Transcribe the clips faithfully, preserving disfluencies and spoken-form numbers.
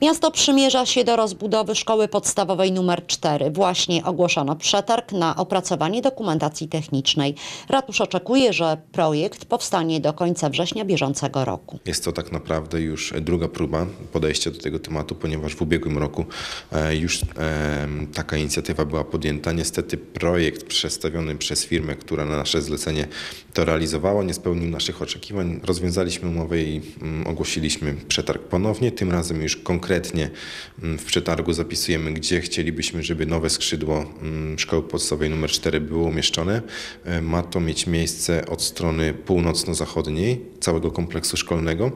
Miasto przymierza się do rozbudowy szkoły podstawowej nr cztery. Właśnie ogłoszono przetarg na opracowanie dokumentacji technicznej. Ratusz oczekuje, że projekt powstanie do końca września bieżącego roku. Jest to tak naprawdę już druga próba podejścia do tego tematu, ponieważ w ubiegłym roku już taka inicjatywa była podjęta. Niestety projekt przedstawiony przez firmę, która na nasze zlecenie to realizowała, nie spełnił naszych oczekiwań. Rozwiązaliśmy umowę i ogłosiliśmy przetarg ponownie. Tym razem już konkretnie w przetargu zapisujemy, gdzie chcielibyśmy, żeby nowe skrzydło szkoły podstawowej nr cztery było umieszczone. Ma to mieć miejsce od strony północno-zachodniej całego kompleksu szkolnego.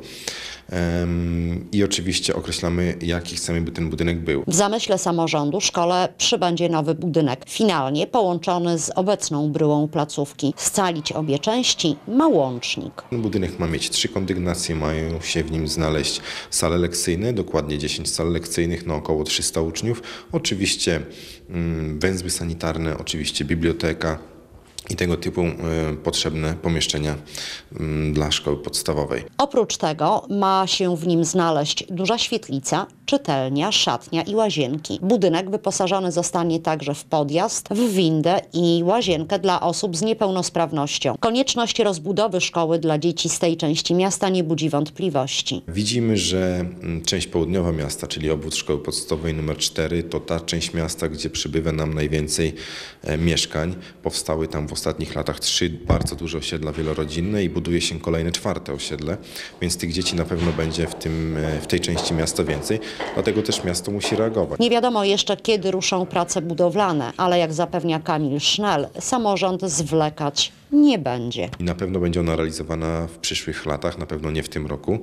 I oczywiście określamy, jaki chcemy, by ten budynek był. W zamyśle samorządu szkole przybędzie nowy budynek, finalnie połączony z obecną bryłą placówki. Scalić obie części ma łącznik. Budynek ma mieć trzy kondygnacje, mają się w nim znaleźć sale lekcyjne, dokładnie dziesięć sal lekcyjnych na około trzysta uczniów. Oczywiście węzły sanitarne, oczywiście biblioteka i tego typu y, potrzebne pomieszczenia y, dla szkoły podstawowej. Oprócz tego ma się w nim znaleźć duża świetlica, czytelnia, szatnia i łazienki. Budynek wyposażony zostanie także w podjazd, w windę i łazienkę dla osób z niepełnosprawnością. Konieczność rozbudowy szkoły dla dzieci z tej części miasta nie budzi wątpliwości. Widzimy, że część południowa miasta, czyli obwód szkoły podstawowej nr cztery, to ta część miasta, gdzie przybywa nam najwięcej e, mieszkań. Powstały tam w ostatnich latach trzy bardzo duże osiedla wielorodzinne i buduje się kolejne czwarte osiedle, więc tych dzieci na pewno będzie w, tym, w tej części miasta więcej, dlatego też miasto musi reagować. Nie wiadomo jeszcze, kiedy ruszą prace budowlane, ale jak zapewnia Kamil Sznel, samorząd zwlekać nie będzie. I na pewno będzie ona realizowana w przyszłych latach, na pewno nie w tym roku.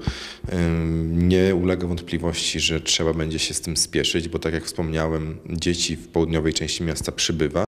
Nie ulega wątpliwości, że trzeba będzie się z tym spieszyć, bo tak jak wspomniałem, dzieci w południowej części miasta przybywa.